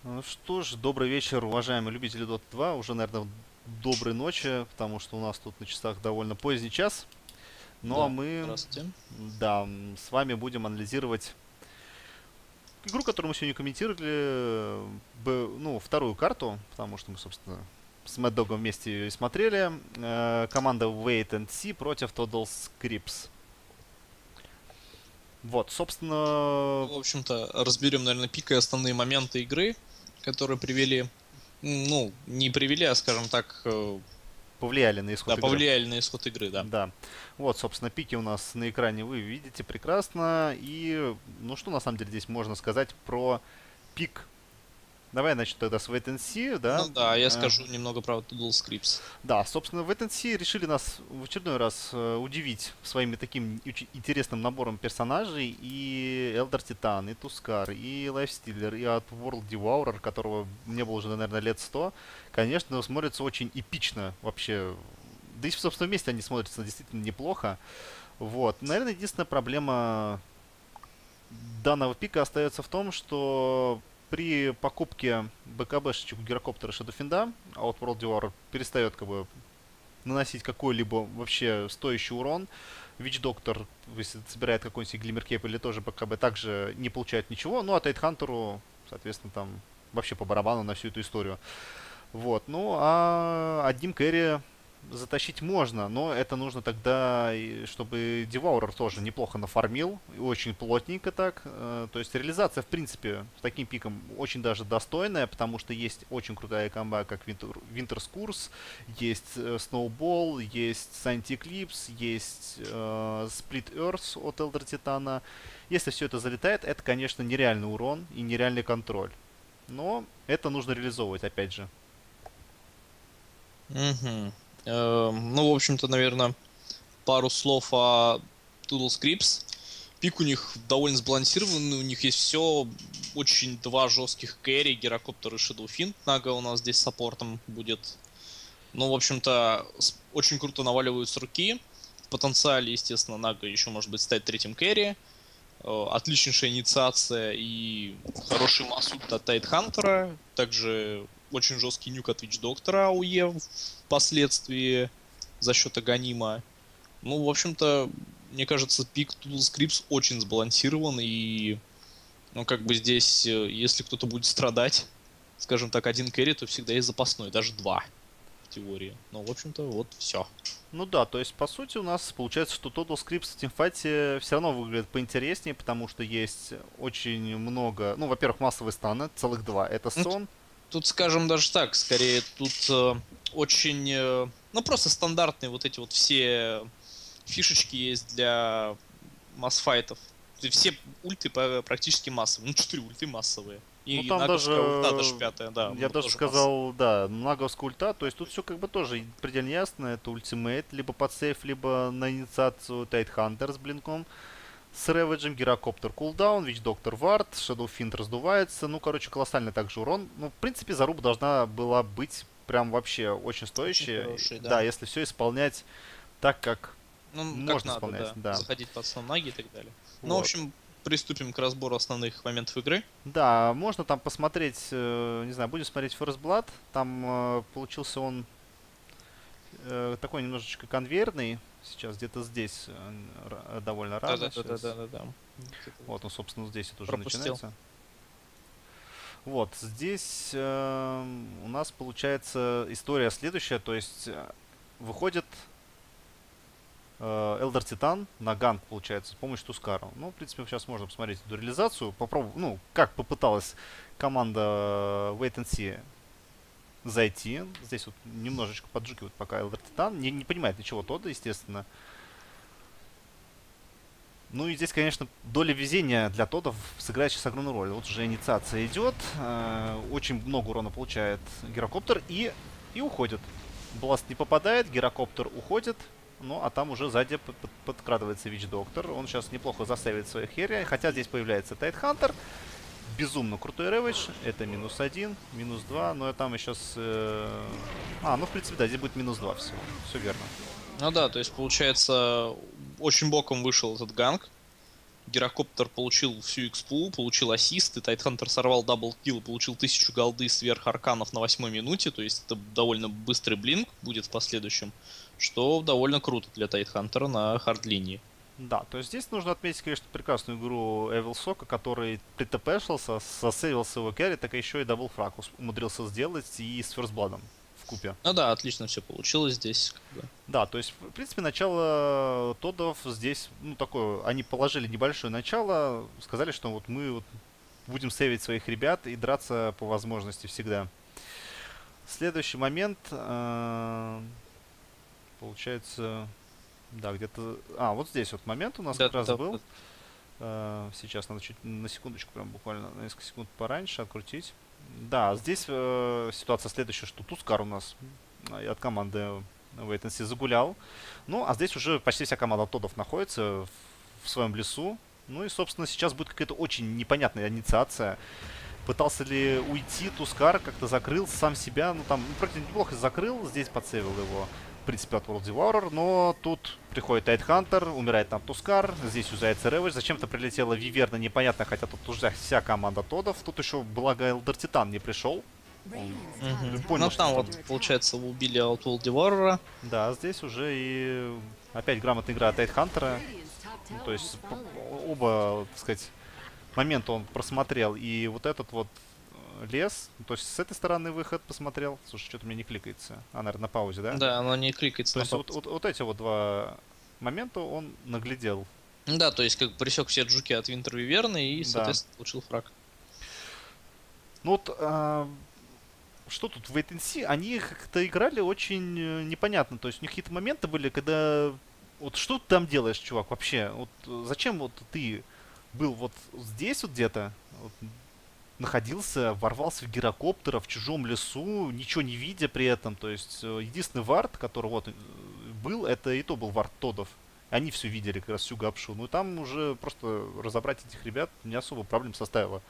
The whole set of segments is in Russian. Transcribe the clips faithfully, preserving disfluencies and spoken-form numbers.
Ну что ж, добрый вечер, уважаемые любители Dota два. Уже, наверное, доброй ночи, потому что у нас тут на часах довольно поздний час. Ну а Да, мы, здравствуйте. да, м, с вами будем анализировать игру, которую мы сегодня комментировали, э, б- ну, вторую карту, потому что мы, собственно, с Mad Dog вместе ее и смотрели. Э, команда Wait and See против Total Scripts. Вот, собственно, Ну, в общем-то, разберем, наверное, пик и основные моменты игры, которые привели, м, ну, не привели, а, скажем так, э, повлияли на да, исход игры. повлияли на исход игры, да. Да. Вот, собственно, пики у нас на экране вы видите прекрасно. И, ну что на самом деле здесь можно сказать про пик? Давай, значит, тогда с Wait and See, да? Ну да, я Э, скажу немного про Dual Scripts. Да, собственно, Wait and See решили нас в очередной раз э, удивить своими таким очень интересным набором персонажей. И Elder Titan, и Тускар, и Lifestealer, и от World Devourer, которого не было уже, наверное, лет сто. Конечно, смотрится очень эпично вообще. Да и, собственно, вместе они смотрятся действительно неплохо. Вот. Наверное, единственная проблема данного пика остается в том, что при покупке БКБшечек у гирокоптера Shadowfiend Outworld Devourer перестает как бы наносить какой-либо вообще стоящий урон. Вич Доктор, если собирает какой-нибудь Глиммер Кейп или тоже БКБ, также не получает ничего. Ну а Тайтхантеру, соответственно, там вообще по барабану на всю эту историю. Вот, ну а одним кэрри затащить можно, но это нужно тогда, и чтобы Деваурер тоже неплохо нафармил, и очень плотненько так. Э, То есть реализация, в принципе, с таким пиком очень даже достойная, потому что есть очень крутая комба, как Winter, Winter's Curse, есть э, Snowball, есть Santi Eclipse, есть э, Split Earth от Elder Титана. Если все это залетает, это, конечно, нереальный урон и нереальный контроль. Но это нужно реализовывать, опять же. Мгм. Эм, ну, в общем-то, наверное, пару слов о Dual Scripts. Пик у них довольно сбалансированный, у них есть все, очень два жестких кэрри, Гирокоптер и Shadowfiend. Нага у нас здесь саппортом будет. Ну, в общем-то, с- очень круто наваливают с руки. В потенциале, естественно, Нага еще может быть стать третьим кэрри. Э, Отличнейшая инициация и хороший массут от Тайтхантера. Также очень жесткий нюк от Вич Доктора АУЕ впоследствии за счет Аганима. Ну, в общем-то, мне кажется, пик Tool Scripts очень сбалансирован. И, ну, как бы здесь, э, если кто-то будет страдать, скажем так, один кэрри, то всегда есть запасной, даже два в теории. Ну, в общем-то, вот все. Ну да, то есть по сути у нас получается, что Total Scripts в тимфайте все равно выглядит поинтереснее, потому что есть очень много, ну, во-первых, массовые станы, целых два. Это Ну, т- Сон, тут, скажем, даже так, скорее, тут э, очень, э, ну, просто стандартные вот эти вот все фишечки есть для масс-файтов. То есть все ульты по- практически массовые. Ну, четыре ульты массовые. ну И там наговская ульта даже даже, пятая, да, я м, даже тоже массовая. сказал, да, наговская ульта, то есть тут все как бы тоже предельно ясно, это ультимейт, либо под сейф, либо на инициацию Тайтхантер с блинком. С Рэвиджем, Гирокоптер кулдаун, Вич Доктор Вард, Shadowfiend раздувается. Ну, короче, колоссальный также урон. Ну, в принципе, заруба должна была быть прям вообще очень Очень стоящая. хороший, Да, да. если все исполнять так, как Ну, как можно надо, исполнять, да. да. Заходить под наги и так далее. Ну, в Вот. общем, приступим к разбору основных моментов игры. Да, можно там посмотреть, э, не знаю, будем смотреть First Blood. Там э, получился он э, такой немножечко конвейерный. Сейчас где-то здесь э, р- довольно рано. Сейчас. Да-да-да-да-да-да. Где-то вот Вот, ну, собственно, здесь это уже пропустил. начинается. Вот, здесь э, у нас получается история следующая, то есть э, выходит э, Elder Titan на ганг, получается, с помощью Тускара. Ну, в принципе, сейчас можно посмотреть эту реализацию, попробовать, ну, как попыталась команда э, Wait and See зайти. Здесь вот немножечко поджукивает пока Elder Titan, не, не понимает ничего Тодда, естественно. Ну и здесь, конечно, доля везения для Тодов сыграет сейчас огромную роль. Вот уже инициация идет, э, очень много урона получает Гирокоптер и, и уходит. Бласт не попадает, Гирокоптер уходит, ну а там уже сзади под- под- подкрадывается Вич Доктор. Он сейчас неплохо засейвит своих херри, хотя здесь появляется Тайтхантер. Безумно крутой реведж, это минус один, минус два, но я там еще с... э, А, ну в принципе, да, здесь будет минус два всего, все верно. Ну да, то есть, получается, очень боком вышел этот ганг. Гирокоптер получил всю экспу, получил ассист, и Тайтхантер сорвал даблкилл и получил тысячу голды сверх арканов на восьмой минуте, то есть это довольно быстрый блинк будет в последующем, что довольно круто для Тайтхантера на хард-линии. Да, то есть здесь нужно отметить, конечно, прекрасную игру Эвил Сока, который притпшился, сосейвил своего керри, так еще и даблфраг умудрился сделать и с ферстбладом вкупе. Ну да, отлично все получилось здесь. Как бы. Да, то есть, в принципе, начало Тоддов здесь, ну, такое, они положили небольшое начало, сказали, что вот мы вот будем сейвить своих ребят и драться по возможности всегда. Следующий момент, э, получается, да, где-то, а, вот здесь вот момент у нас Да, как раз да, был. да. Э, сейчас надо чуть на секундочку, прям буквально на несколько секунд пораньше открутить. Да, здесь э, ситуация следующая, что Тускар у нас э, от команды Wait and See загулял. Ну, а здесь уже почти вся команда Тоддов находится в, в своем лесу. Ну и, собственно, сейчас будет какая-то очень непонятная инициация. Пытался ли уйти Тускар, как-то закрыл сам себя. Ну, там, ну, вроде неплохо закрыл, здесь подсейвил его, в принципе, от World Devourer. Но тут приходит Тайтхантер, умирает там Тускар, здесь юзается Рэвидж. Зачем-то прилетела Виверна, непонятно, хотя тут уже вся команда Тоддов. Тут еще, благо, Элдер Титан не пришел. Он Мгм. понял, Ну что там там- вот, получается, убили от World Devourer. Да, здесь уже и опять грамотная игра от Тайтхантера. Ну, то есть п- оба, так сказать, момента он просмотрел. И вот этот вот э, лес, ну, то есть с этой стороны выход посмотрел. Слушай, что-то мне не кликается. А, наверное, на паузе, да? Да, оно не кликается. То на есть вот, вот- вот эти вот два момента он наглядел. Да, то есть как бы пресек все джуки от Винтер Виверны и, Да. соответственно, получил фраг. Ну вот, а, что тут в Wait and See, они как-то играли очень э, непонятно. То есть у них какие-то моменты были, когда... Вот что ты там делаешь, чувак, вообще? Вот э, зачем вот ты был вот здесь вот где-то, вот, находился, ворвался в гирокоптера в чужом лесу, ничего не видя при этом. То есть э, единственный вард, который вот э, был, это и то был вард Тоддов. Они все видели, как раз всю гапшу. Ну и там уже просто разобрать этих ребят не особо проблем составило.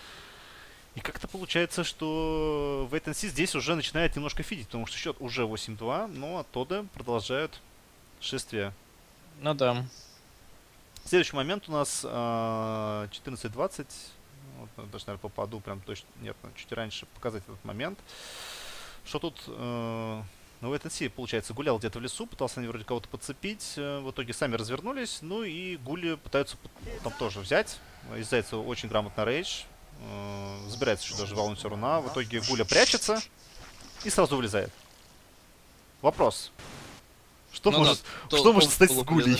И как-то получается, что Wait and See здесь уже начинает немножко фидить, потому что счет уже восемь-два, но Тодды продолжают шествие. Ну да. Следующий момент у нас э, четырнадцать двадцать. Вот, надо даже, наверное, попаду прям точно. Нет, надо чуть раньше показать этот момент. Что тут э, ну, Wait and See, получается, гулял где-то в лесу, пытался они вроде кого-то подцепить. э, В итоге сами развернулись. Ну и гули пытаются п- там тоже взять. Из Зайца очень грамотно рейдж. э, Забирается еще даже волну руна. В итоге Гуля прячется и сразу вылезает. Вопрос. Что Ну может, да, то- что может то стать с было Гулей?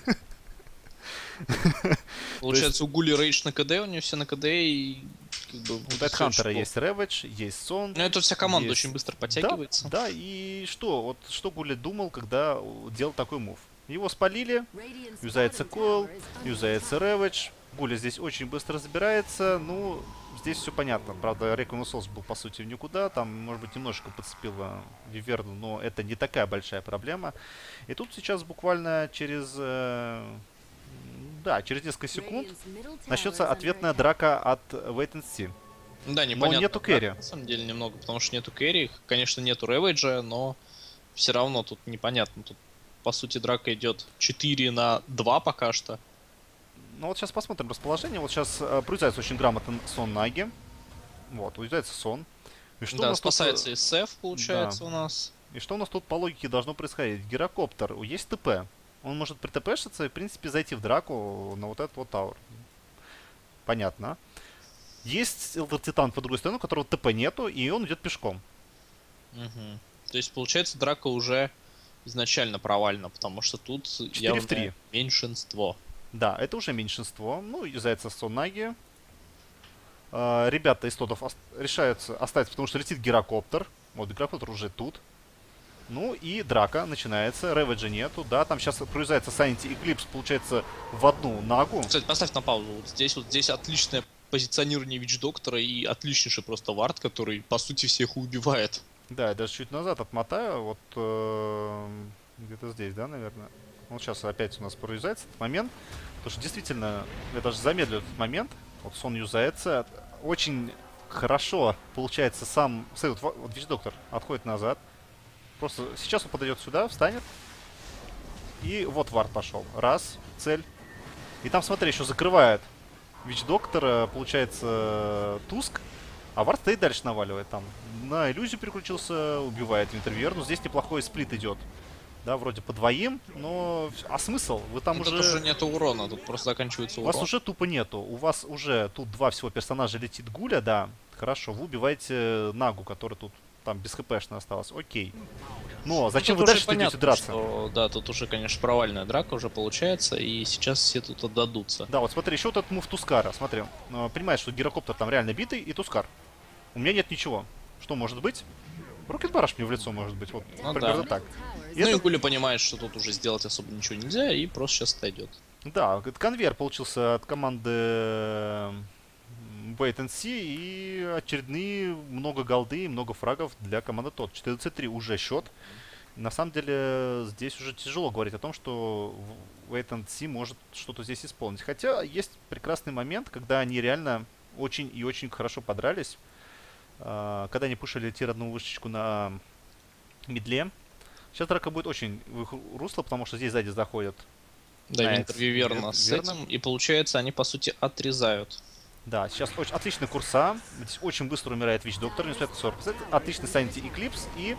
Получается, у Гули рейдж на КД, у нее все на КД, и как бы... У будет Тайтхантера очень есть Рэвидж, есть Сон. Ну, это вся команда есть- очень быстро Да, подтягивается. да, и что? Вот что Гуля думал, когда э, делал такой мув? Его спалили, юзается Койл, юзается Рэвидж. Гуля здесь очень быстро забирается. Ну, здесь все понятно. Правда, Реконусолс был, по сути, в никуда. Там, может быть, немножко подцепила Виверну, но это не такая большая проблема. И тут сейчас буквально через... э, да, через несколько секунд начнется ответная драка от Wait and See. Да, непонятно. нету как, кэрри. На самом деле немного, потому что нету кэрри. Конечно, нету Рэвиджа, но все равно тут непонятно. Тут, по сути, драка идет четыре на два пока что. Ну вот сейчас посмотрим расположение. Вот сейчас э, проезжается очень грамотно Сон Наги. Вот, уезжается Сон. И что у Да, нас тут, э, спасается СФ, получается, у нас. И что у нас тут по логике должно происходить? Гирокоптер, есть ТП. Он может притпшиться и, в принципе, зайти в драку на вот этот вот тауэр. Понятно. Есть Элдер Титан по другой стороне, у которого ТП нету, и он идет пешком. Мгм. То есть, получается, драка уже изначально провальна, потому что тут четыре в три. явное меньшинство. Да, это уже меньшинство. Ну, юзается Сон Наги. Э, ребята из Тоддов ос- решаются оставить, потому что летит гирокоптер. Вот, гирокоптер уже тут. Ну и драка начинается, Рэвиджа нету, да, там сейчас проезжается Санити Эклипс, получается, в одну нагу. Кстати, поставь на паузу. Вот здесь вот здесь отличное позиционирование Вич-доктора и отличнейший просто вард, который, по сути, всех убивает. Да, я даже чуть назад отмотаю, вот э, где-то здесь, да, наверное. Вот сейчас опять у нас проезжается этот момент, потому что действительно, я даже замедлю этот момент, вот Сон юзается, очень хорошо получается сам, смотри, вот, вот Вич-доктор отходит назад. Просто сейчас он подойдет сюда, встанет. И вот вард пошел. Раз, цель. И там, смотри, еще закрывает Вич Доктора, получается, Туск. А Вард стоит дальше наваливает там. На иллюзию переключился, убивает Винтерверну. Здесь неплохой сплит идет. Да, вроде по двоим, но... А смысл? Вы там Ну, уже... Тут уже нету урона, тут просто заканчивается У урон. вас уже тупо нету. У вас уже тут два всего персонажа летит Гуля, да. Хорошо, вы убиваете Нагу, который тут там без хпшно осталась. Окей. Но зачем Ну, вы тут дальше уже идете понятно, драться? что, да, тут уже, конечно, провальная драка уже получается, и сейчас все тут отдадутся. Да, вот смотри, еще вот этот мув Тускара, смотри. Э, Понимаешь, что гирокоптер там реально битый и Тускар. У меня нет ничего. Что может быть? Рокет Бараш мне в лицо может быть. Вот, Ну примерно да. так. И Ну это- и Гуля понимает, что тут уже сделать особо ничего нельзя, и просто сейчас отойдет. Да, этот конвейер получился от команды м, Wait and See, и очередные много голды и много фрагов для команды тот. четырнадцать три уже счет. На самом деле здесь уже тяжело говорить о том, что в- Wait and See может что-то здесь исполнить. Хотя есть прекрасный момент, когда они реально очень и очень хорошо подрались. А, Когда они пушили тир одну вышечку на медле. Сейчас драка будет очень в их русло, потому что здесь сзади заходят. Да, Да, Винтер это Виверна вер- с верно. этим, и получается, они по сути отрезают. Да, сейчас очень отличный курса. Здесь очень быстро умирает Вич Доктор, несмотря на сорок процентов. Отличный Санити Эклипс и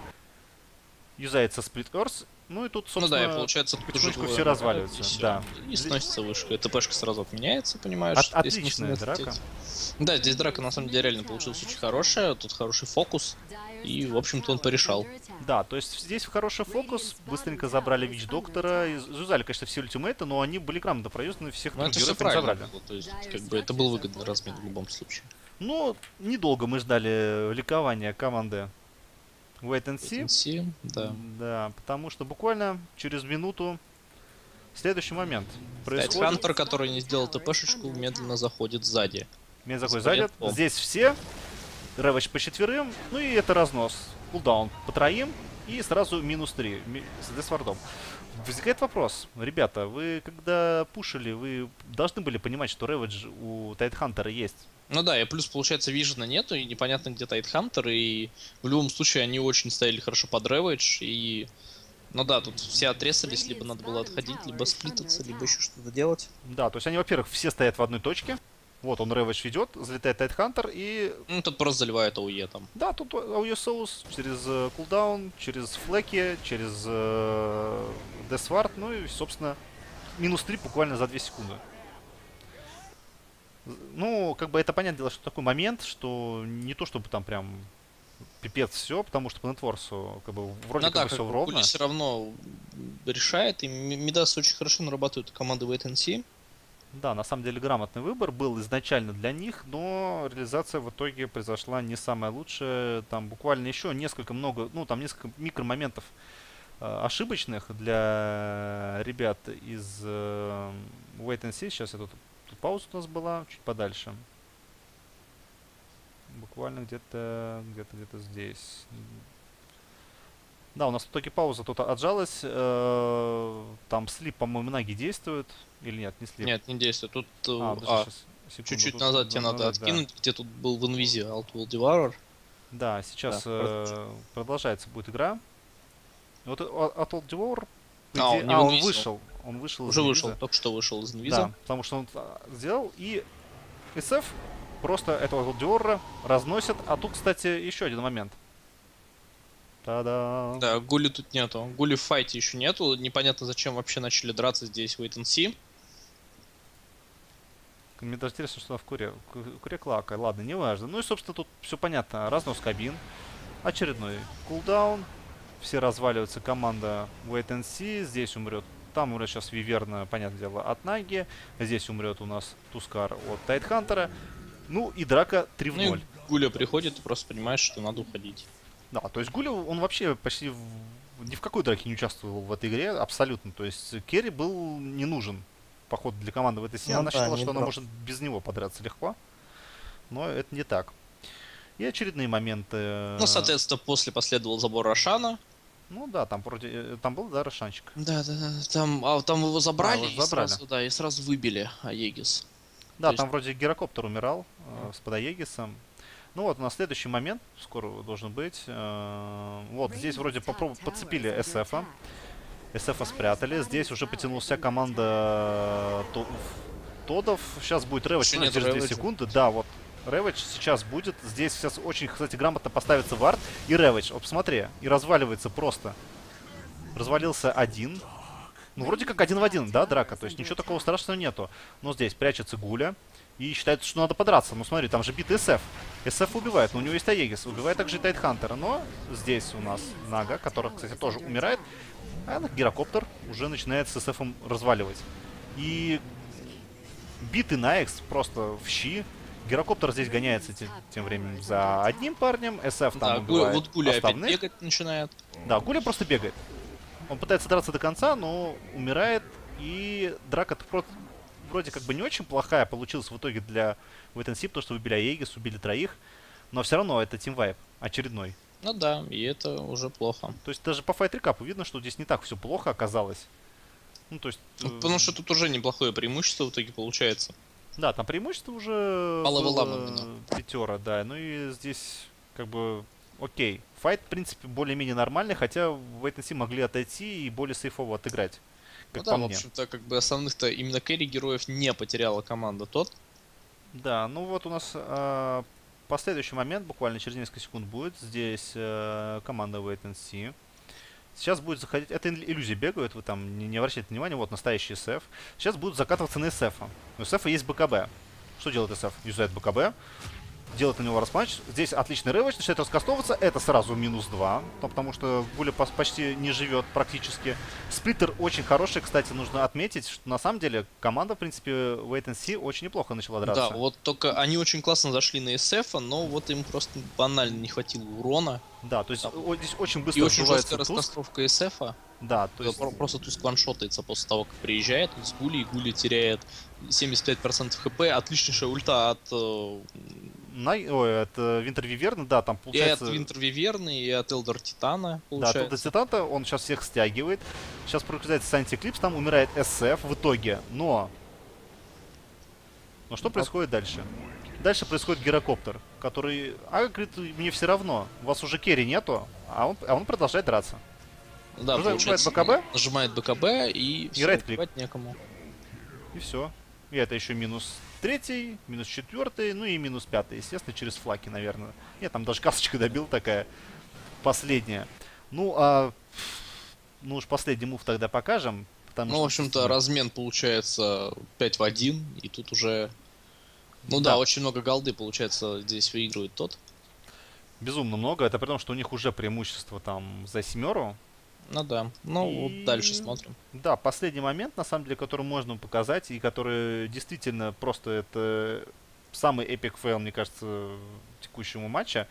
юзается Сплит Earth. Ну и тут, Ну собственно, да, и получается, тут уже потихонечку двое все умирают, разваливаются. и всё. Да. И сносится вышка. ТПшка сразу отменяется, понимаешь? От- Здесь отличная смысла драка. лететь. Да, здесь драка на самом деле реально получилась очень хорошая. Тут хороший фокус. И, в общем-то, он порешал. Да, то есть здесь хороший фокус. Быстренько забрали Вич Доктора. и Юзали, конечно, все ультимейты, но они были грамотно проюзаны, всех Но трех это все героев они правильно забрали. было. То есть, как бы, это был выгодный размен в любом случае. Но недолго мы ждали ликования команды Wait and See. Си, да. Да, потому что буквально через минуту следующий момент Кстати, происходит. Хантер, который не сделал ТПшечку, медленно заходит сзади. Меня такой Смотрит задет. пол. Здесь все. Рэвэч по четверым. Ну и это разнос. Кулдаун по троим. И сразу минус три ми- с Десвардом. Возникает вопрос. Ребята, вы когда пушили, вы должны были понимать, что Рэвэдж у Тайтхантера есть. Ну да, и плюс, получается, вижена нету, и непонятно, где Тайтхантер, и в любом случае они очень стояли хорошо под Рэвэдж, и... Ну да, тут все отрезались, либо надо было отходить, либо сплитаться, либо еще что-то делать. Да, то есть они, во-первых, все стоят в одной точке. Вот он Рэвэдж ведет, залетает Тайтхантер и... Ну, тут просто заливает ОУЕ там. Да, тут Ауе Соус через э, кулдаун, через флеки, через э, Десвард, ну и, собственно, минус три буквально за две секунды. З- Ну, как бы это понятное дело, что такой момент, что не то чтобы там прям пипец все, потому что по нетворсу как бы вроде Ну как да, бы как все бы ровно. Гули все равно решает, и М- Мидас очень хорошо нарабатывает команды Wait and See. Да, на самом деле грамотный выбор был изначально для них, но реализация в итоге произошла не самая лучшая. Там буквально еще несколько много, ну там несколько микромоментов э, ошибочных для ребят из э, Wait and See. Сейчас я тут, тут пауза у нас была, чуть подальше. Буквально где-то, где-то, где-то здесь. Да, у нас в итоге пауза тут отжалась. э, Там слип, по-моему, Наги действует. Или нет, не слип. Нет, не действует. Тут э, А, подожди, а, щас, секунду, чуть-чуть тут назад тебе надо надо нажать, да. откинуть, где тут был в инвизе Outworld Devourer. Да, сейчас Да, э, продолжается будет игра. Вот Atol Devourer, по А, идее- он не а, в он инвизе. вышел. Он вышел из Уже вышел, инвиза. только что вышел из инвиза. Да, потому что он а, сделал. И эс эф просто этого Atol Devourer разносит. А тут, кстати, еще один момент. Та-да. Да, Гули тут нету. Гули в файте еще нету. Непонятно, зачем вообще начали драться здесь Wait and See. Мне даже интересно, что она в куре. Ку- Куре клака. Ладно, не важно. Ну и, собственно, тут все понятно. Разнос кабин. Очередной кулдаун. Все разваливаются. Команда Wait and See. Здесь умрет. Там умрет сейчас Виверна, понятное дело, от Наги. Здесь умрет у нас Тускар от Тайтхантера. Ну и драка три в Ну ноль. и Гуля приходит и просто понимаешь, что надо уходить. Да, то есть Гуля, он вообще почти в- ни в какой драке не участвовал в этой игре, абсолютно. То есть Керри был не нужен, походу, для команды в этой сцене. Ну Она да, считала, не что она прав. может без него подраться легко. Но это не так. И очередные моменты. Ну, соответственно, после последовал забор Рошана. Ну да, там вроде, э, там был, да, Рошанчик. Да, да, да. Там, а, там его забрали, его и забрали. сразу, да, и сразу выбили Аегис. Да, То там есть- вроде гирокоптер умирал э, с Подаегисом. Ну вот, у нас следующий момент, скоро должен быть. Э, вот, здесь вроде попроб... подцепили эс эфа. эс эфа спрятали. Здесь уже потянулся команда... То... Тодов. Сейчас будет Рэвидж Еще ну, нет через две Рэвиджа. секунды. Да, вот Рэвидж сейчас будет. Здесь сейчас очень, кстати, грамотно поставится вард. И Рэвидж, вот посмотри, и разваливается просто. Развалился один. Ну, вроде как один в один, да, драка. То есть ничего такого страшного нету. Но здесь прячется Гуля. И считается, что надо подраться. Ну, смотри, там же бит эс эф. эс эф убивает, но у него есть Аегис. Убивает также и Тайтхантера. Но здесь у нас Нага, который, кстати, тоже умирает. А Гирокоптер уже начинает с эс эфом разваливать. И битый Найкс просто в щи. Гирокоптер здесь гоняется тем, тем временем за одним парнем. эс эф там Да, убивает вот Гуля опять остальных. бегать начинает. Да, Гуля просто бегает. Он пытается драться до конца, но умирает. И драка вроде как бы не очень плохая получилась в итоге для вейт энд си, потому что выбили Аегис, убили троих. Но все равно это тимвайп очередной. Ну да, и это уже плохо. То есть даже по файт рекапу видно, что здесь не так все плохо оказалось. Ну, то есть... Ну, потому что тут уже неплохое преимущество в итоге получается. Да, там преимущество уже По левелам было именно. пятера, да. Ну и здесь как бы окей. Файт, в принципе, более-менее нормальный, хотя в вейт энд си могли отойти и более сейфово отыграть. Как Ну да, по в мне. общем-то, как бы основных-то именно кэрри героев не потеряла команда тот. Да, ну вот у нас э, последующий момент, буквально через несколько секунд будет. Здесь э, команда вейт энд си. Сейчас будет заходить... Это иллюзии бегают, вы там не, не обращайте внимания. Вот настоящий эс эф. Сейчас будут закатываться на эс эф. У эс эф есть бэ ка бэ. Что делает эс эф? Юзает бэ ка бэ. Делает на него распанч. Здесь отличный рейведж, начинает раскастовываться. Это сразу минус два. Ну, потому что Гуля почти не живет практически. Сплиттер очень хороший, кстати, нужно отметить, что на самом деле команда, в принципе, вейт энд си очень неплохо начала драться. Да, вот только они очень классно зашли на эс эф, но вот им просто банально не хватило урона. Да, то есть Да. о, здесь очень И быстро очень жесткая сбивается Туск. раскастровка эс эф. Да, то есть... Просто Туск ваншотается после того, как приезжает с Гули, и Гули теряет семьдесят пять процентов хп. Отличнейшая ульта от... э, Най... Ой, это Винтер Виверн, да, там И получается... от Винтер Виверны, и от Элдер Титана, Да, получается. тут до Титана, он сейчас всех стягивает. Сейчас прокрутается антиклипс, там умирает эс эф в итоге. Но... Но что происходит дальше? Дальше происходит Гирокоптер, который... А, говорит, мне все равно, у вас уже керри нету, а он, а он продолжает драться. Да, Нажимает получается, бэ ка бэ? нажимает бэ ка бэ и все, right-click. убивать некому. И все. И это еще минус третий, минус четвертый, ну и минус пятый, естественно, через флаки, наверное. Нет, там даже касочка добил такая последняя. Ну, а... Ну уж последний мув тогда покажем. Потому Ну, что, в общем-то, естественно, размен получается пять в один, и тут уже... Ну да, Да. очень много голды, получается, здесь выигрывает тот. безумно много. Это при том, что у них уже преимущество там за семеру. Ну да, ну И- вот дальше смотрим. Да, последний момент, на самом деле, который можно показать, и который действительно просто это самый эпик фейл, мне кажется, текущего матча.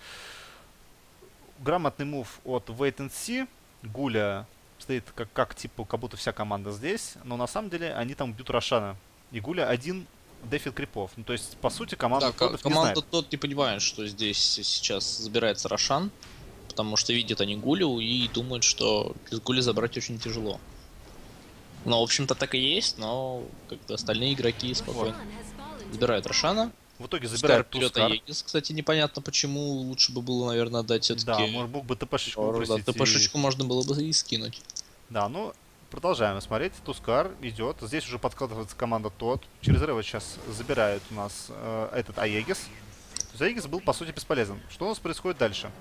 Грамотный мув от вейт энд си. Гуля стоит как, как типа, как будто вся команда здесь, но на самом деле они там бьют Рошана. И Гуля один дефит крипов. Ну, то есть, по сути, команда Да, ко- Тодов не команда знает. тот не понимает, что здесь сейчас забирается Рошан, потому что видят они Гулю и думают, что из Гули забрать очень тяжело. Ну, в общем-то, так и есть, но как-то остальные игроки спокойно забирают Рошана. В итоге Скар забирает вперед Тускар. Аегис. Кстати, непонятно почему. Лучше бы было, наверное, отдать Да, все-таки. может, мог бы ТПшечку Да, выпросить. и- ТПшечку можно было бы и скинуть. Да, ну, продолжаем смотреть. Тускар идет. Здесь уже подкладывается команда Тот. Через Рева сейчас забирают у нас э, этот Аегис. То есть Аегис был, по сути, бесполезен. Что у нас происходит дальше?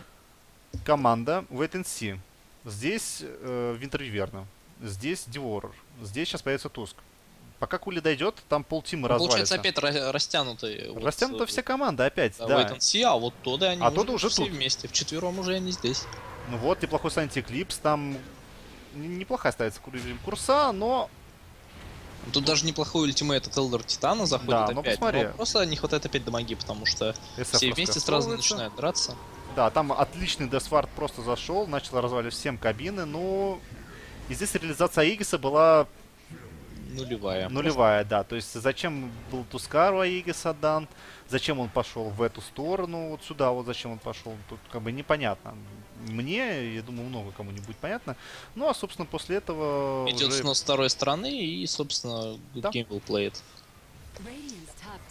Команда вейт энд си. Здесь э, Винтер Виверна. Здесь Диворр. Здесь сейчас появится Туск. Пока Кули дойдет, там полтима Ну, получается, развалится. опять ра- растянутые. вот, Растянута э, вся команда опять, да, да. Wait and See, а вот Тоды они А уже, Тоды уже все тут. вместе. Вчетвером уже они здесь. Ну вот, неплохой антиклипс. Там н- неплохая ставится кур- курса, но Тут даже неплохой ультимейт от Элдер Титана заходит Да, ну опять. посмотри. Но просто не хватает опять дамаги, потому что эс эф все вместе сразу раскастовывается. начинают драться. Да, там отличный Десвард просто зашел, начал разваливать всем кабины, ну... И здесь реализация Аегиса была Нулевая. нулевая, да. То есть зачем был Тускар у Аегиса дан, зачем он пошел в эту сторону, вот сюда, вот зачем он пошел, тут как бы непонятно. Мне, я думаю, много кому не будет понятно. Ну, а, собственно, после этого Идет уже... снос второй стороны и, собственно, good Да. game will play it. Radiant's top tower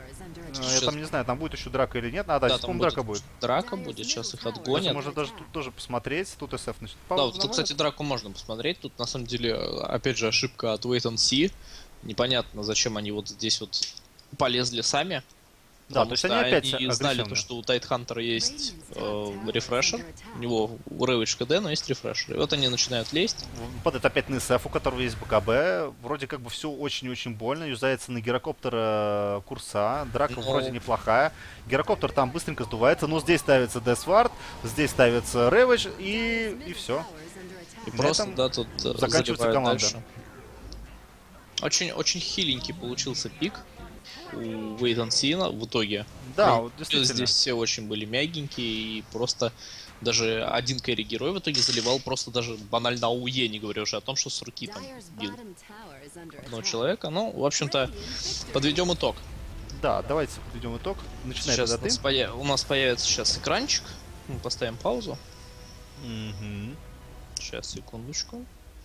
Э, Я там не знаю, там будет еще драка или нет. А, да, Да, здесь, там по-моему, будет драка будет. драка будет, сейчас их Кстати, отгонят. можно даже тут тоже посмотреть. Тут эс эф начнет Да, вот паузу тут, кстати, драку можно посмотреть. Тут, на самом деле, опять же, ошибка от Wait and See. Непонятно, зачем они вот здесь вот полезли сами. Да, Потому то есть что они опять знали то, агрессивны. что у Тайтхантера есть э, рефрешер. У него Ravage КД, но есть рефрешер. И вот они начинают лезть. Падает опять на эс эф, у которого есть БКБ. Вроде как бы все очень-очень больно. Юзается на гирокоптера курса. Драка Ну. вроде неплохая. Гирокоптер там быстренько сдувается. Но здесь ставится Десвард, здесь ставится Ravage и, и все. И На просто, этом да, тут э, заканчивается заливают команда. дальше. Очень, очень хиленький получился пик у Wait and See в итоге. Да, Ну, вот действительно. здесь все очень были мягенькие, и просто даже один кэрри-герой в итоге заливал просто даже банально АУЕ, не говоря уже о том, что с руки там бил одного человека. Ну, в общем-то, подведем итог. Да, давайте подведем итог. Начинай Сейчас тогда у нас, ты. поя- у нас появится сейчас экранчик. Мы поставим паузу. Мгм. Сейчас, секундочку.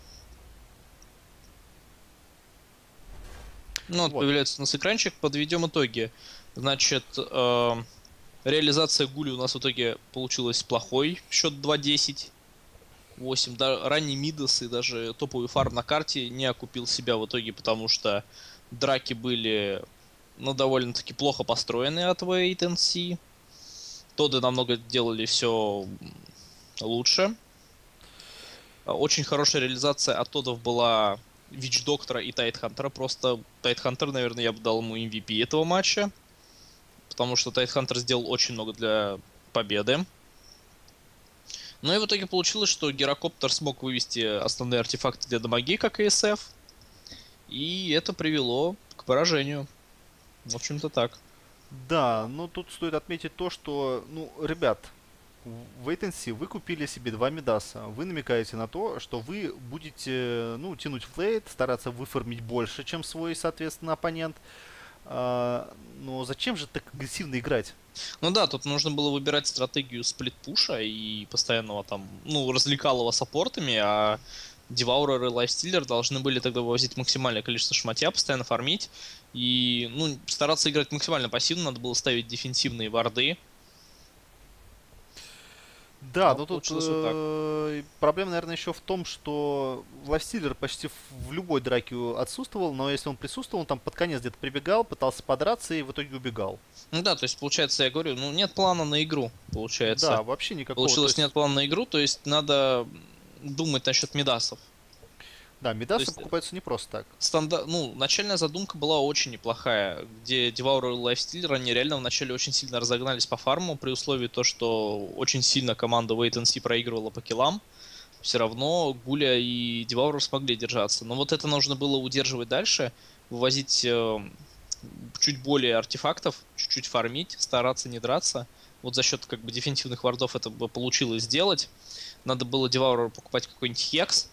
Ну, вот, Вот. появляется у нас экранчик, подведем итоги. Значит, э, реализация Гули у нас в итоге получилась плохой, счет два десять. восемь. Да, ранний Мидас и даже топовый фарм на карте не окупил себя в итоге, потому что драки были, ну, довольно-таки плохо построены от Wait and See. Тоды намного делали все лучше. Очень хорошая реализация от Тодов была Вич Доктора и Тайтхантера. Просто Тайтхантер, наверное, я бы дал ему эм ви пи этого матча. Потому что Тайтхантер сделал очень много для победы. Ну и в итоге получилось, что Гирокоптер смог вывести основные артефакты для дамаги, как и эс эф. И это привело к поражению. В общем-то так. Да, но тут стоит отметить то, что, ну, ребят, в Wait and See вы купили себе два Мидаса. Вы намекаете на то, что вы будете, ну, тянуть флейт, стараться выформить больше, чем свой, соответственно, оппонент. А, но зачем же так агрессивно играть? Ну да, тут нужно было выбирать стратегию сплит-пуша и постоянного там, ну, развлекалого саппортами, а Деваурер и Лайфстиллер должны были тогда вывозить максимальное количество шматья, постоянно фармить. И, ну, стараться играть максимально пассивно, надо было ставить дефенсивные варды. Да, Ну, но тут получилось вот так. э, проблема, наверное, еще в том, что Лайфстиллер почти в, в любой драке отсутствовал, но если он присутствовал, он там под конец где-то прибегал, пытался подраться и в итоге убегал. Ну да, то есть, получается, я говорю, ну, нет плана на игру, получается. Да, вообще никакого. Получилось то есть- нет плана на игру, то есть надо думать насчет мидасов. Да, Мидасы есть- покупаются не просто так. Стандар... Ну, начальная задумка была очень неплохая, где Деваурер и Лайфстиллер, они реально вначале очень сильно разогнались по фарму, при условии то, что очень сильно команда Wait and See проигрывала по киллам. Все равно Гуля и Деваурер смогли держаться. Но вот это нужно было удерживать дальше, вывозить э, чуть более артефактов, чуть-чуть фармить, стараться не драться. Вот за счет как бы дефенсивных вардов это бы получилось сделать. Надо было Девауреру покупать какой-нибудь хекс,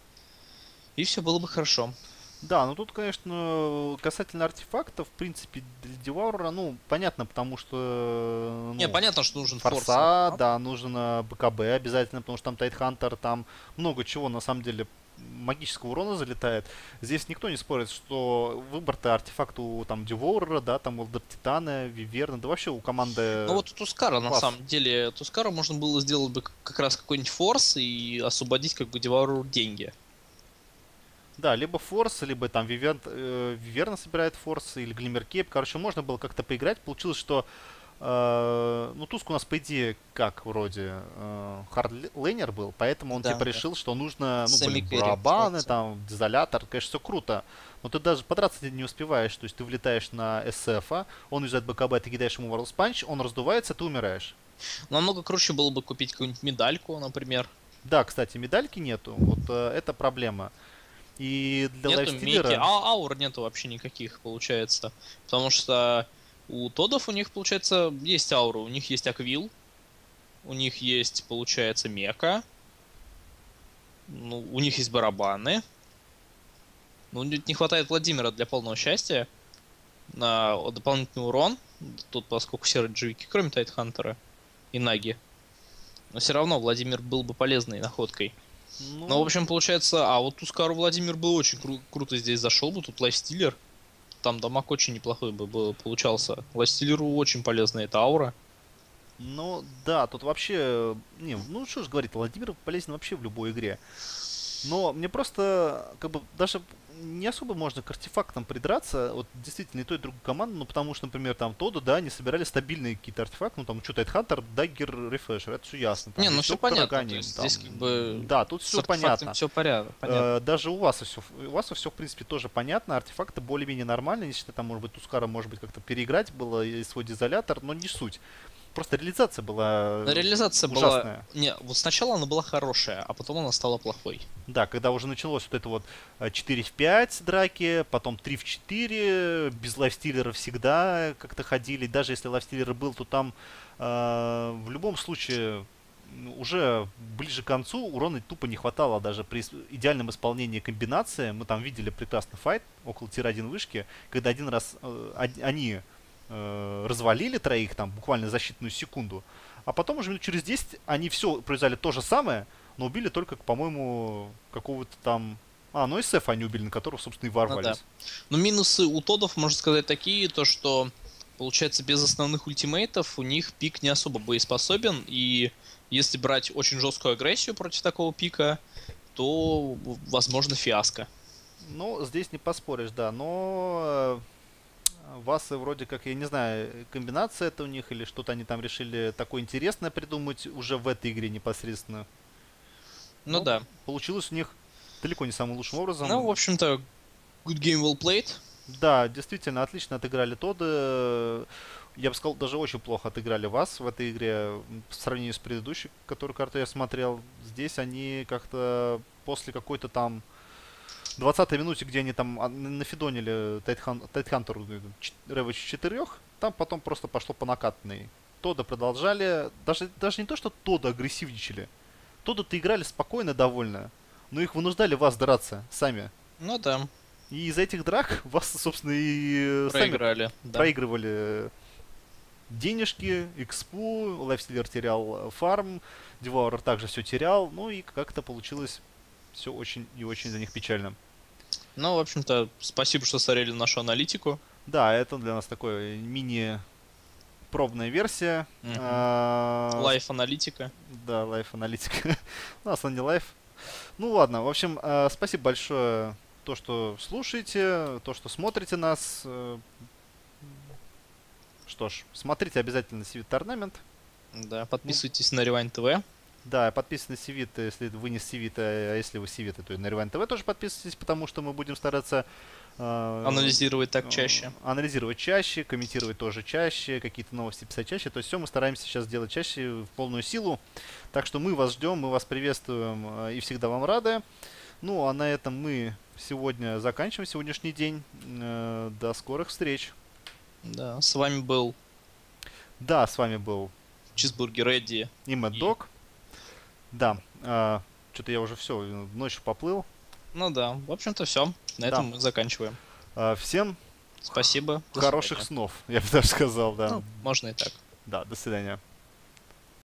и все было бы хорошо. Да, ну тут, конечно, касательно артефактов, в принципе, для Деваурера, ну, понятно, потому что... Не, ну, понятно, что нужен форс. Форса, да, нужен э, БКБ обязательно, потому что там Тайтхантер, там много чего, на самом деле, магического урона залетает. Здесь никто не спорит, что выбор-то артефакт у там Девоурера, да, там Элдер Титана, Виверна, да вообще у команды... Ну вот у Тускара, на класс. самом деле, Тускара можно было сделать бы как раз какой-нибудь форс и освободить как бы Девауреру деньги. Да, либо Форс, либо там Вивер... э, Виверна собирает Форс, или Глиммер Кейп. Короче, можно было как-то поиграть. Получилось, что э, ну, Туск у нас, по идее, как вроде э, хардлейнер был, поэтому он Да, типа да. решил, что нужно, ну, блин, Сэмми-керри, барабаны, форсы. там, дезолятор, конечно, все круто. Но ты даже подраться ты не успеваешь, то есть ты влетаешь на эс эф, он юзает БКБ, ты кидаешь ему World Punch, он раздувается, ты умираешь. Намного круче было бы купить какую-нибудь медальку, например. Да, кстати, медальки нету, вот э, это проблема. И для Нету мики, лайфстиллера... а аур нету вообще никаких, получается. Потому что у Тодов у них, получается, есть аура. У них есть Аквил, у них есть, получается, Мека. Ну, у них есть барабаны. Ну, не хватает Владимира для полного счастья. На дополнительный урон. Тут поскольку серые дживики, кроме Тайтхантера и Наги. Но все равно Владимир был бы полезной находкой. Ну, Ну, в общем, получается, а вот Тускару Владимир был очень кру- круто здесь зашел бы, тут лайфстиллер. там дамаг очень неплохой бы был, получался. Лайфстиллеру очень полезна эта аура. Ну, да, тут вообще... Не, ну что ж говорить, Владимир полезен вообще в любой игре. Но мне просто, как бы, даже не особо можно к артефактам придраться, вот действительно и той, и другой команды, ну потому что, например, там Тодо, да, они собирали стабильные какие-то артефакты, ну там что, Тайдхантер, Даггер, Рефрешер, это все ясно. Там, Не, ну и все всё понятно, Караганим, то есть там, здесь как бы да, тут с все артефактами понятно. все порядок, понятно. Э, даже у вас все, у вас все в принципе тоже понятно, артефакты более-менее нормальные, если там, может быть, Тускара, может быть, как-то переиграть было и свой дизолятор, но не суть. Просто реализация была Но реализация ужасная. была... Не, вот сначала она была хорошая, а потом она стала плохой. Да, когда уже началось вот это вот э, четыре в пять драки, потом три в четыре, без лайфстиллера всегда как-то ходили. Даже если лайфстиллер был, то там э, в любом случае ну, уже ближе к концу урона тупо не хватало даже при ис- идеальном исполнении комбинации. Мы там видели прекрасный файт около тир один вышки, когда один раз э, од- они э, развалили троих там буквально за считанную секунду, а потом уже минут через десять они все произвели то же самое, но убили только, по-моему, какого-то там... А, ну эс эф они убили, на которого, собственно, и ворвались. Ну, да. Но минусы у Тодов, можно сказать, такие, то что, получается, без основных ультимейтов у них пик не особо боеспособен, и если брать очень жесткую агрессию против такого пика, то, возможно, фиаско. Ну, здесь не поспоришь, да, но... э, Васы вроде как, я не знаю, комбинация это у них или что-то они там решили такое интересное придумать уже в этой игре непосредственно. Ну Ну, да. получилось у них далеко не самым лучшим образом. Ну, в общем-то, good game well played. Да, действительно, отлично отыграли Тоды. Я бы сказал, даже очень плохо отыграли вас в этой игре м, по сравнению с предыдущей, которую карту я смотрел. Здесь они как-то после какой-то там двадцатой минуте, где они там а, на- нафидонили Тайтхантеру Рэвэч четырех, там потом просто пошло по накатанной. Тоды продолжали, даже, даже не то, что Тоды агрессивничали. Тоды-то играли спокойно довольно, но их вынуждали вас драться сами. Ну да, И из-за этих драк вас, собственно, и э, сами проиграли. Да. проигрывали денежки, экспу, Лайфстиллер терял э, фарм, Девауэр также все терял, ну и как-то получилось все очень и очень за них печально. Ну, в общем-то, спасибо, что смотрели нашу аналитику. Да, это для нас такой мини-пробная версия. Мгм. А, Лайф-аналитика. Да, лайф аналитика. У нас он не лайф. Ну ладно, в общем, э, спасибо большое, то, что слушаете, то, что смотрите нас. Э, Что ж, смотрите обязательно Civic Tournament. Да, подписывайтесь на Rewind ти ви. Да, подписывайтесь на Civic, если вы не с Civic, а если вы с Civic, то и на Rewind ти ви тоже подписывайтесь, потому что мы будем стараться э, Анализировать так э, чаще. анализировать чаще, комментировать тоже чаще, какие-то новости писать чаще. То есть все мы стараемся сейчас делать чаще в полную силу. Так что мы вас ждем, мы вас приветствуем э, и всегда вам рады. Ну, а на этом мы сегодня заканчиваем сегодняшний день. Э, До скорых встреч. Да, с вами был Да, с вами был Чизбургер Эдди. и Mad И- Dog. Да, что-то я уже все, ночью поплыл. Ну да, в общем-то все. На Да. этом мы заканчиваем. А, Всем Спасибо. До хороших свидания. снов, я бы даже сказал, да. Ну, можно и так. Да, до свидания.